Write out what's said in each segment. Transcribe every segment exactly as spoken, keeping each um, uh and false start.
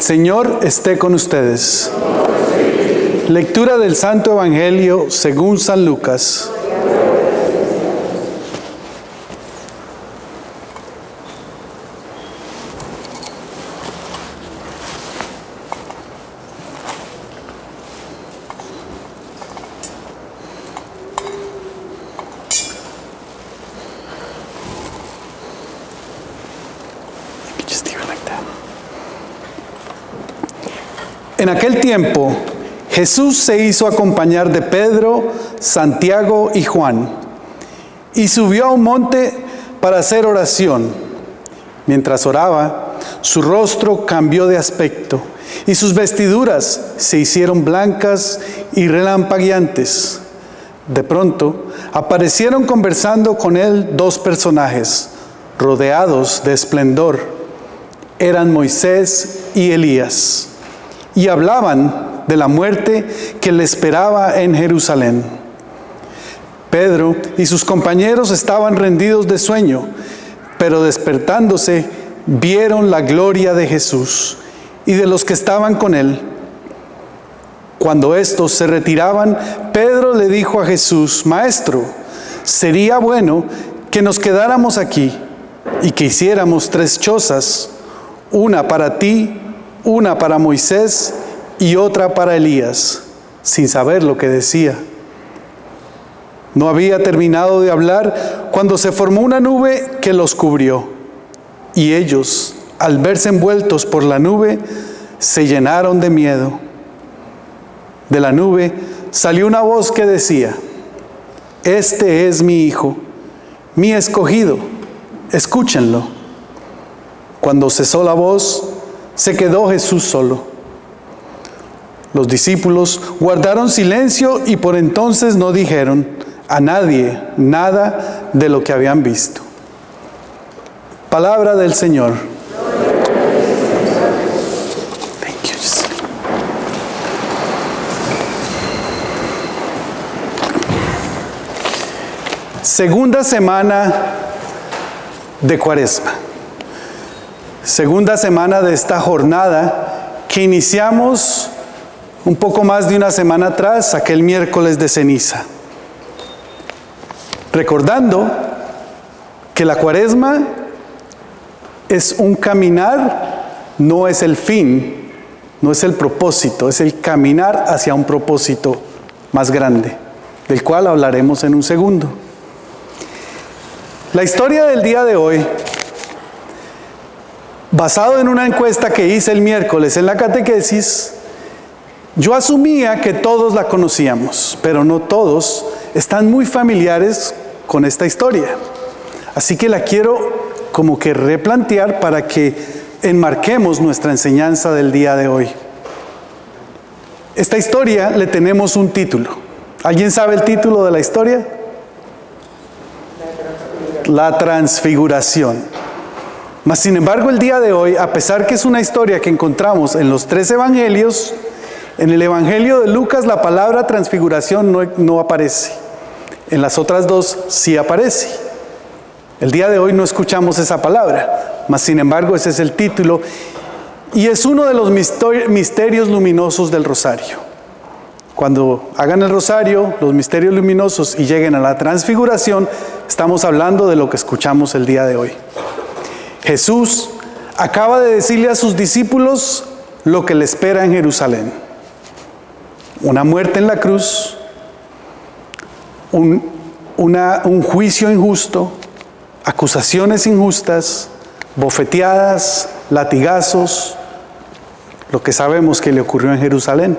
El Señor esté con ustedes. Lectura del Santo Evangelio según San Lucas. En aquel tiempo, Jesús se hizo acompañar de Pedro, Santiago y Juan, y subió a un monte para hacer oración. Mientras oraba, su rostro cambió de aspecto, y sus vestiduras se hicieron blancas y relampagueantes. De pronto, aparecieron conversando con él dos personajes, rodeados de esplendor. Eran Moisés y Elías, y hablaban de la muerte que le esperaba en Jerusalén. Pedro y sus compañeros estaban rendidos de sueño, pero despertándose vieron la gloria de Jesús y de los que estaban con él. Cuando estos se retiraban, Pedro le dijo a Jesús: Maestro, sería bueno que nos quedáramos aquí y que hiciéramos tres chozas, una para ti, una para Moisés y otra para Elías, sin saber lo que decía. No había terminado de hablar cuando se formó una nube que los cubrió, y ellos, al verse envueltos por la nube, se llenaron de miedo. De la nube salió una voz que decía: Este es mi Hijo, mi escogido, escúchenlo. Cuando cesó la voz, se quedó Jesús solo. Los discípulos guardaron silencio y por entonces no dijeron a nadie nada de lo que habían visto. Palabra del Señor. Thank you, Jesus. Segunda semana de Cuaresma. Segunda semana de esta jornada que iniciamos un poco más de una semana atrás, aquel miércoles de ceniza. Recordando que la Cuaresma es un caminar, no es el fin, no es el propósito, es el caminar hacia un propósito más grande, del cual hablaremos en un segundo. La historia del día de hoy, basado en una encuesta que hice el miércoles en la catequesis, yo asumía que todos la conocíamos, pero no todos están muy familiares con esta historia. Así que la quiero como que replantear para que enmarquemos nuestra enseñanza del día de hoy. Esta historia le tenemos un título. ¿Alguien sabe el título de la historia? La Transfiguración. Mas, sin embargo, el día de hoy, a pesar que es una historia que encontramos en los tres evangelios, en el Evangelio de Lucas la palabra transfiguración no, no aparece. En las otras dos sí aparece. El día de hoy no escuchamos esa palabra, mas sin embargo ese es el título y es uno de los misterios luminosos del rosario. Cuando hagan el rosario, los misterios luminosos, y lleguen a la transfiguración, estamos hablando de lo que escuchamos el día de hoy. Jesús acaba de decirle a sus discípulos lo que le espera en Jerusalén: una muerte en la cruz, un, una, un juicio injusto, acusaciones injustas, bofeteadas, latigazos, lo que sabemos que le ocurrió en Jerusalén.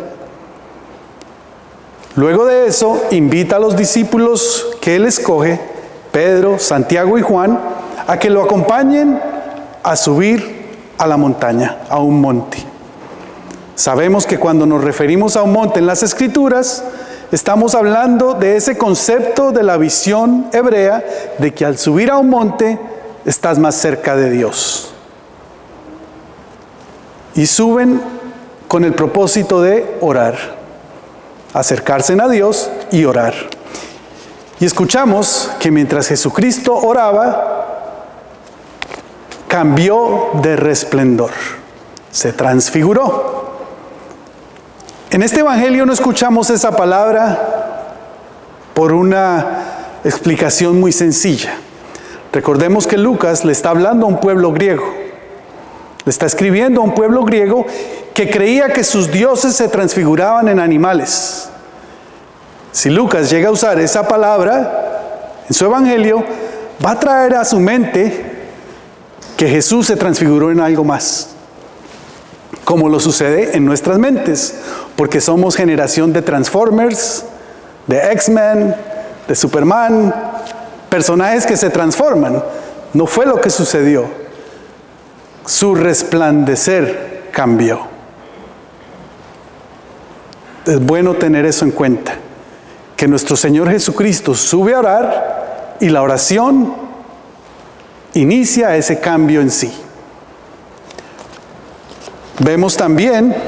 Luego de eso, invita a los discípulos que él escoge, Pedro, Santiago y Juan, a que lo acompañen a subir a la montaña, a un monte. Sabemos que cuando nos referimos a un monte en las Escrituras, estamos hablando de ese concepto de la visión hebrea de que al subir a un monte estás más cerca de Dios. Y suben con el propósito de orar, acercarse a Dios y orar. Y escuchamos que mientras Jesucristo oraba, cambió de resplandor. se transfiguró. En este evangelio no escuchamos esa palabra por una explicación muy sencilla. Recordemos que Lucas le está hablando a un pueblo griego. Le está escribiendo a un pueblo griego que creía que sus dioses se transfiguraban en animales. Si Lucas llega a usar esa palabra en su evangelio, va a traer a su mente que Jesús se transfiguró en algo más, como lo sucede en nuestras mentes, porque somos generación de Transformers, de X-Men, de Superman, personajes que se transforman. No fue lo que sucedió. Su resplandecer cambió. Es bueno tener eso en cuenta, que nuestro Señor Jesucristo sube a orar y la oración inicia ese cambio en sí. Vemos también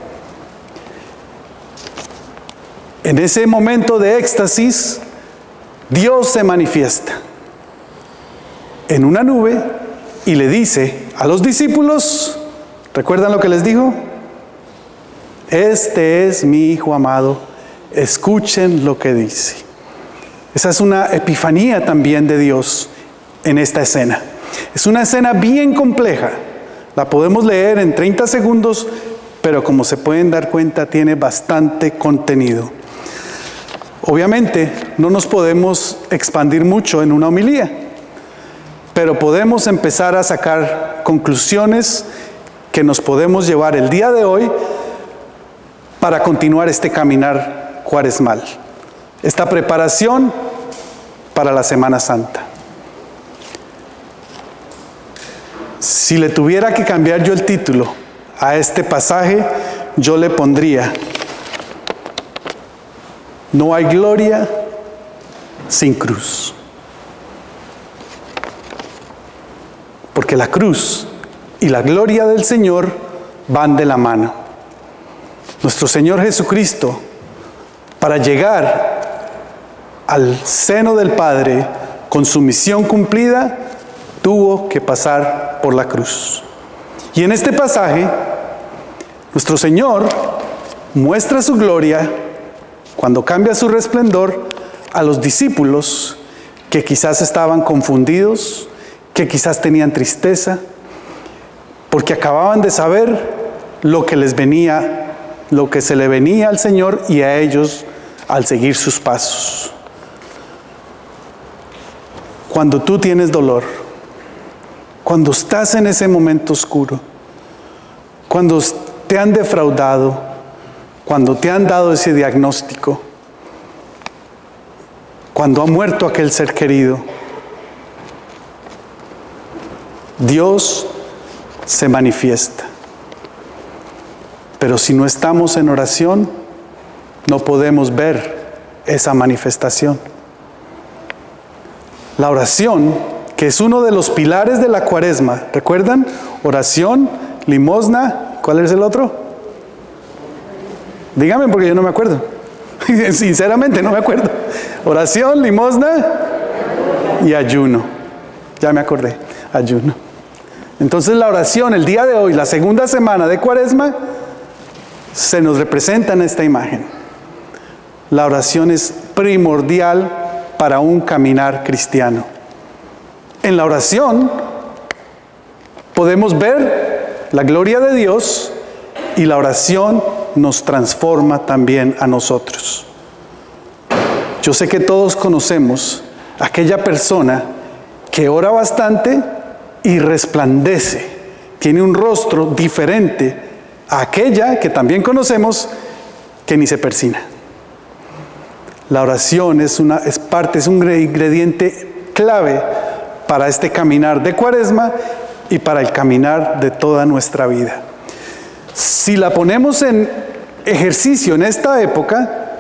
en ese momento de éxtasis, Dios se manifiesta en una nube y le dice a los discípulos, ¿recuerdan lo que les dijo? Este es mi Hijo amado, escuchen lo que dice. Esa es una epifanía también de Dios en esta escena. Es una escena bien compleja. La podemos leer en treinta segundos, pero como se pueden dar cuenta, tiene bastante contenido. Obviamente, no nos podemos expandir mucho en una homilía, pero podemos empezar a sacar conclusiones que nos podemos llevar el día de hoy para continuar este caminar cuaresmal, esta preparación para la Semana Santa. Si le tuviera que cambiar yo el título a este pasaje, yo le pondría: no hay gloria sin cruz. Porque la cruz y la gloria del Señor van de la mano. Nuestro Señor Jesucristo, para llegar al seno del Padre con su misión cumplida, tuvo que pasar por la cruz. Y en este pasaje, nuestro Señor muestra su gloria cuando cambia su resplendor a los discípulos que quizás estaban confundidos, que quizás tenían tristeza, porque acababan de saber lo que les venía, lo que se le venía al Señor y a ellos al seguir sus pasos. Cuando tú tienes dolor, cuando estás en ese momento oscuro, cuando te han defraudado, cuando te han dado ese diagnóstico, cuando ha muerto aquel ser querido, Dios se manifiesta. Pero si no estamos en oración, no podemos ver esa manifestación. La oración, que es uno de los pilares de la Cuaresma, ¿recuerdan? Oración, limosna, ¿cuál es el otro? Dígame porque yo no me acuerdo. Sinceramente no me acuerdo. Oración, limosna y ayuno. Ya me acordé, ayuno. Entonces la oración el día de hoy, la segunda semana de Cuaresma, se nos representa en esta imagen. La oración es primordial para un caminar cristiano. En la oración podemos ver la gloria de Dios y la oración nos transforma también a nosotros. Yo sé que todos conocemos a aquella persona que ora bastante y resplandece, tiene un rostro diferente a aquella que también conocemos que ni se persina. La oración es una es parte, es un ingrediente clave para este caminar de Cuaresma y para el caminar de toda nuestra vida. Si la ponemos en ejercicio en esta época,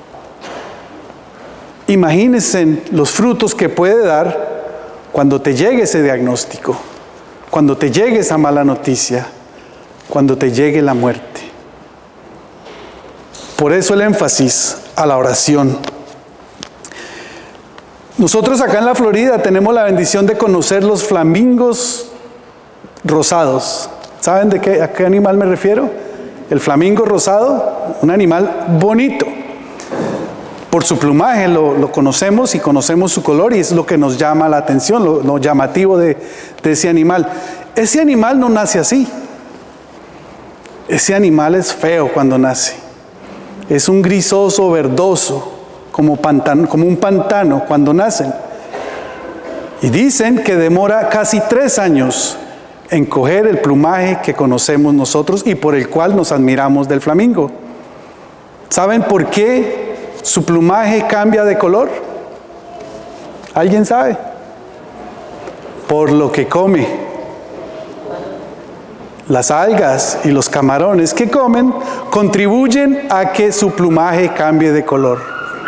imagínense los frutos que puede dar cuando te llegue ese diagnóstico, cuando te llegue esa mala noticia, cuando te llegue la muerte. Por eso el énfasis a la oración. Nosotros acá en la Florida tenemos la bendición de conocer los flamingos rosados. ¿Saben de qué, a qué animal me refiero? El flamingo rosado, un animal bonito. Por su plumaje lo, lo conocemos y conocemos su color y es lo que nos llama la atención, lo, lo llamativo de, de ese animal. Ese animal no nace así. Ese animal es feo cuando nace. Es un grisoso verdoso, como, pantano, como un pantano cuando nacen. Y dicen que demora casi tres años en coger el plumaje que conocemos nosotros y por el cual nos admiramos del flamingo. ¿Saben por qué su plumaje cambia de color? ¿Alguien sabe? Por lo que come. Las algas y los camarones que comen contribuyen a que su plumaje cambie de color.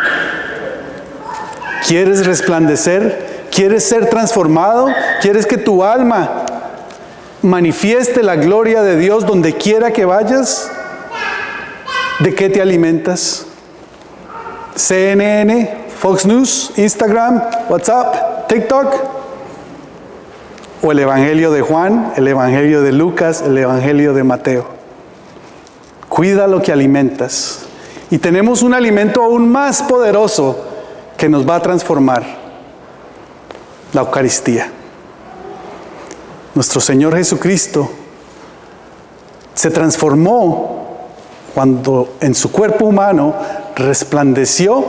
¿Quieres resplandecer? ¿Quieres ser transformado? ¿Quieres que tu alma manifieste la gloria de Dios donde quiera que vayas? ¿De qué te alimentas? C N N, Fox News, Instagram, WhatsApp, TikTok, o el Evangelio de Juan, el Evangelio de Lucas, el Evangelio de Mateo. Cuida lo que alimentas. Y tenemos un alimento aún más poderoso que nos va a transformar: la Eucaristía. Nuestro Señor Jesucristo se transformó cuando en su cuerpo humano resplandeció.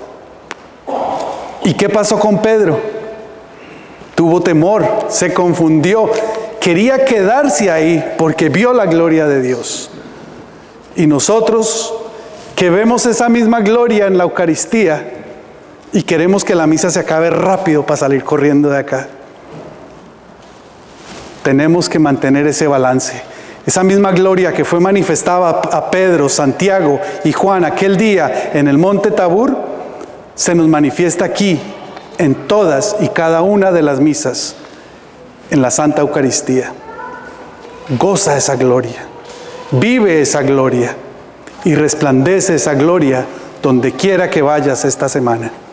¿Y qué pasó con Pedro? Tuvo temor, se confundió, quería quedarse ahí porque vio la gloria de Dios. Y nosotros que vemos esa misma gloria en la Eucaristía y queremos que la misa se acabe rápido para salir corriendo de acá, tenemos que mantener ese balance. Esa misma gloria que fue manifestada a Pedro, Santiago y Juan aquel día en el monte Tabor, se nos manifiesta aquí en todas y cada una de las misas, en la Santa Eucaristía. Goza esa gloria, vive esa gloria y resplandece esa gloria donde quiera que vayas esta semana.